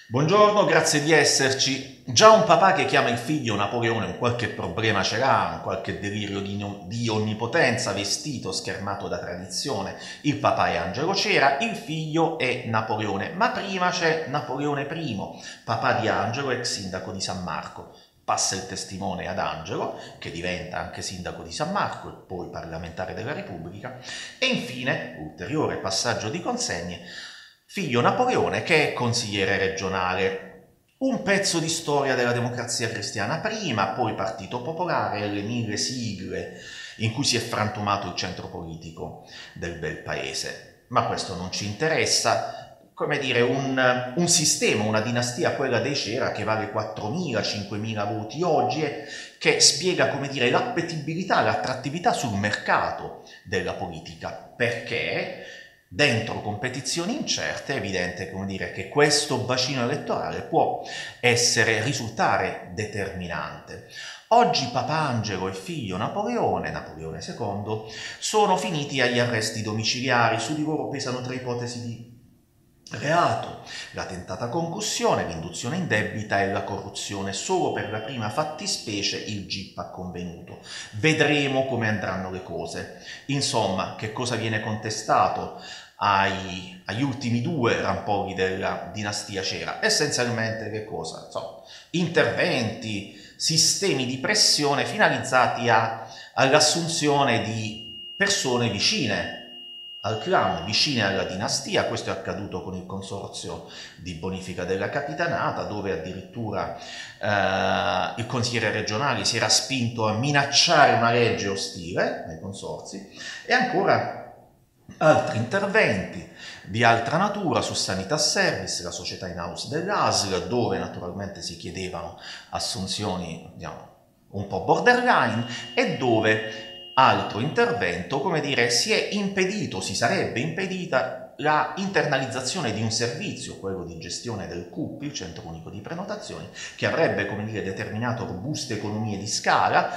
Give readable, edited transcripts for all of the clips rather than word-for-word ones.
Buongiorno, grazie di esserci. Già un papà che chiama il figlio Napoleone un qualche problema ce l'ha, un qualche delirio di onnipotenza, vestito, schermato da tradizione. Il papà è Angelo Cera, il figlio è Napoleone, ma prima c'è Napoleone I, papà di Angelo, ex sindaco di San Marco. Passa il testimone ad Angelo, che diventa anche sindaco di San Marco e poi parlamentare della Repubblica, e infine, ulteriore passaggio di consegne, figlio Napoleone che è consigliere regionale. Un pezzo di storia della democrazia cristiana prima, poi Partito Popolare e le mille sigle in cui si è frantumato il centro politico del bel paese. Ma questo non ci interessa. Come dire, un sistema, una dinastia, quella dei Cera, che vale 4.000-5.000 voti oggi e che spiega, come dire, l'appetibilità, l'attrattività sul mercato della politica. Perché dentro competizioni incerte è evidente, come dire, che questo bacino elettorale può risultare determinante. Oggi Papangelo e figlio Napoleone II, sono finiti agli arresti domiciliari. Su di loro pesano tre ipotesi di reato: la tentata concussione, l'induzione indebita e la corruzione. Solo per la prima fattispecie il GIP ha convenuto. Vedremo come andranno le cose. Insomma, che cosa viene contestato agli ultimi due rampolli della dinastia Cera? Essenzialmente che cosa? Insomma, interventi, sistemi di pressione finalizzati all'assunzione di persone vicine al clan, vicine alla dinastia. Questo è accaduto con il consorzio di bonifica della Capitanata, dove addirittura il consigliere regionale si era spinto a minacciare una legge ostile nei consorzi, e ancora altri interventi di altra natura su Sanità Service, la società in house dell'ASL, dove naturalmente si chiedevano assunzioni, diciamo, un po' borderline, e dove altro intervento, come dire, si sarebbe impedita la internalizzazione di un servizio, quello di gestione del CUP, il Centro Unico di Prenotazioni, che avrebbe, come dire, determinato robuste economie di scala,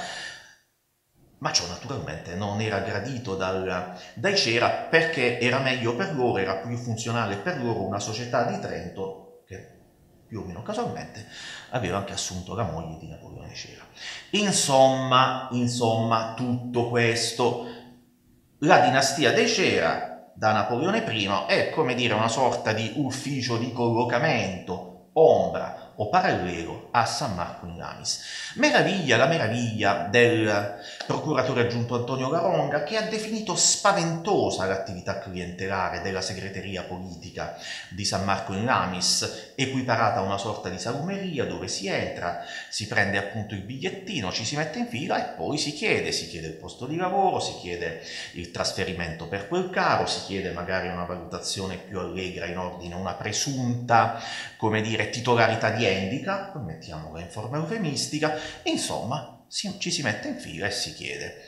ma ciò naturalmente non era gradito dai Cera, perché era meglio per loro, era più funzionale per loro una società di Trento che più o meno casualmente aveva anche assunto la moglie di Napoleone Cera. Insomma, tutto questo, la dinastia dei Cera da Napoleone I è, come dire, una sorta di ufficio di collocamento, ombra o parallelo a San Marco in Lamis. La meraviglia del procuratore aggiunto Antonio Laronga, che ha definito spaventosa l'attività clientelare della segreteria politica di San Marco in Lamis, equiparata a una sorta di salumeria dove si entra, si prende appunto il bigliettino, ci si mette in fila e poi si chiede il posto di lavoro, si chiede il trasferimento per quel caro, si chiede magari una valutazione più allegra in ordine a una presunta, come dire, titolarità di handicap, mettiamola in forma eufemistica. Insomma, ci si mette in fila e si chiede.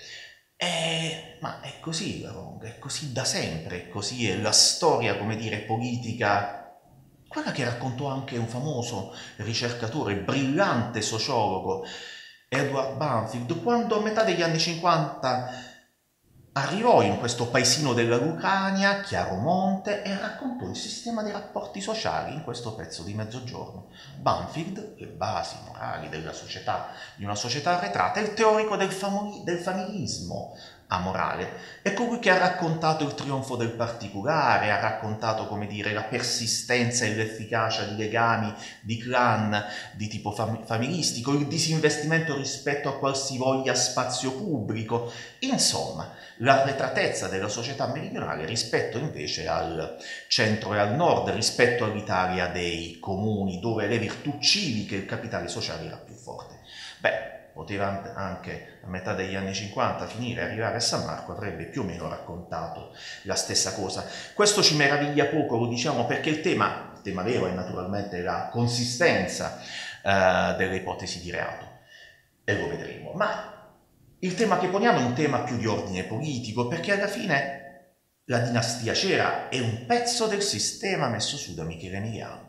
Ma è così Laronga, è così da sempre, così è la storia, come dire, politica, quella che raccontò anche un famoso ricercatore, brillante sociologo, Edward Banfield, quando a metà degli anni 50 arrivò in questo paesino della Lucania, Chiaromonte, e raccontò il sistema dei rapporti sociali in questo pezzo di Mezzogiorno. Banfield, le basi morali della società, di una società arretrata, è il teorico del familismo amorale. È colui che ha raccontato il trionfo del particolare, ha raccontato, come dire, la persistenza e l'efficacia di legami, di clan di tipo familistico, il disinvestimento rispetto a qualsivoglia spazio pubblico. Insomma, l'arretratezza della società meridionale rispetto invece al centro e al nord, rispetto all'Italia dei comuni, dove le virtù civiche e il capitale sociale era più forte. Poteva anche a metà degli anni 50 finire e arrivare a San Marco, avrebbe più o meno raccontato la stessa cosa. Questo ci meraviglia poco, lo diciamo perché il tema vero è naturalmente la consistenza delle ipotesi di reato, e lo vedremo. Ma il tema che poniamo è un tema più di ordine politico, perché alla fine la dinastia Cera è un pezzo del sistema messo su da Michele Emiliano,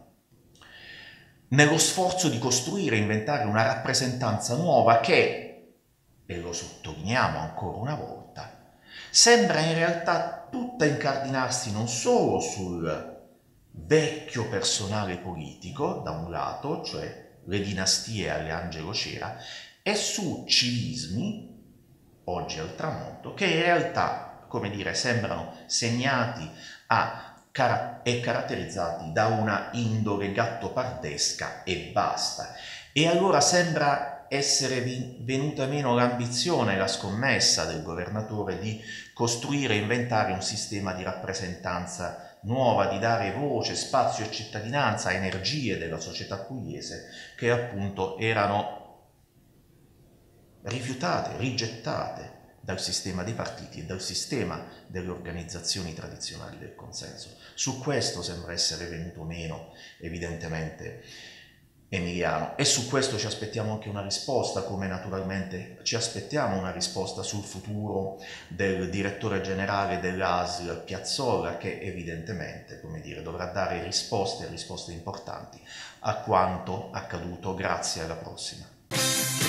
nello sforzo di costruire e inventare una rappresentanza nuova che, e lo sottolineiamo ancora una volta, sembra in realtà tutta incardinarsi non solo sul vecchio personale politico, da un lato, cioè le dinastie alle Angelo Cera, e su civismi, oggi al tramonto, che in realtà, come dire, sembrano segnati e caratterizzati da una indole gattopardesca e basta. E allora sembra essere venuta meno l'ambizione e la scommessa del governatore di costruire e inventare un sistema di rappresentanza nuova, di dare voce, spazio e cittadinanza a energie della società pugliese che appunto erano rifiutate, rigettate dal sistema dei partiti e dal sistema delle organizzazioni tradizionali del consenso. Su questo sembra essere venuto meno, evidentemente, Emiliano, e su questo ci aspettiamo anche una risposta, come naturalmente ci aspettiamo una risposta sul futuro del direttore generale dell'ASL Piazzolla, che evidentemente, come dire, dovrà dare risposte importanti a quanto accaduto. Grazie, alla prossima.